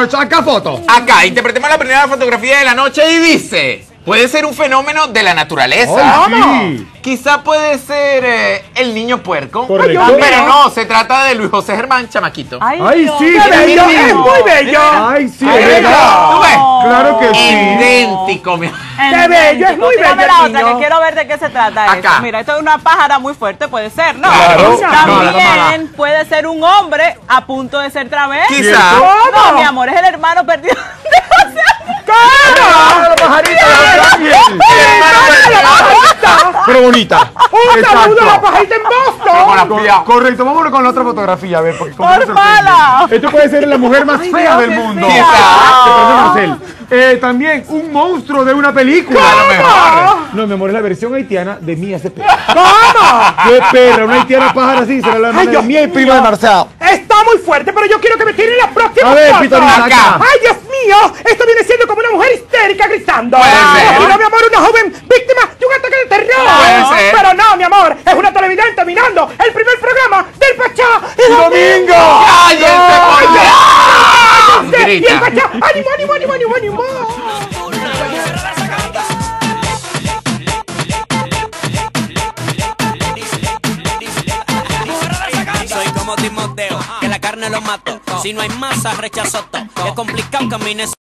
saca foto. Acá interpretemos la primera fotografía de la noche y dice: puede ser un fenómeno de la naturaleza. Ay, sí. Quizá puede ser el niño puerco. Correcto. Pero no, se trata de Luis José Germán, chamaquito. Ay, Dios. sí, ¡Qué bello! sí. ¡Es muy bello! Ay, sí, Ay, es verdad. ¿tú ves? Claro que sí. Idéntico, mi amor. ¡Qué bello! Es muy Tírame bello la el otra, niño. que quiero ver de qué se trata Acá. esto. Mira, esto es una pájara muy fuerte, puede ser, ¿no? Claro. También puede ser un hombre a punto de ser travesti. Quizá. No, mi amor, es el hermano perdido. ¡Claro, pajarita! Pero bonita. ¡Un saludo a la Exacto. pajarita en Boston! Correcto, vámonos con la otra fotografía, a ver, porque como Por me sorprende. mala. Esto puede ser la mujer más fea del qué mundo. fea. Te parece, Marcel. También un monstruo de una película. A lo mejor. No, mi amor, es la versión haitiana de Mía Cepeda. ¿Cómo? ¡Qué perra! Una haitiana pájara así, será la hermana de Dios Mía y prima de Marcel. Está muy fuerte, pero yo quiero que me tiren la próxima A ver, foto. Pitorina, acá. ¡Ay, Dios mío! Esto viene siendo como una mujer histérica gritando. Puede ser. Y no, mi amor, una joven víctima de un ataque de terror. Puede ser. Pero no, mi amor, es una televidente mirando el primer programa del Pachá. ¡Domingo! ¡Cállense, por Dios! Y el Grita. Pachá, ánimo, ánimo, ánimo, ánimo, ánimo. Soy como Timoteo, que la carne lo mato. Si no hay masa, rechazo todo. Es complicado caminar.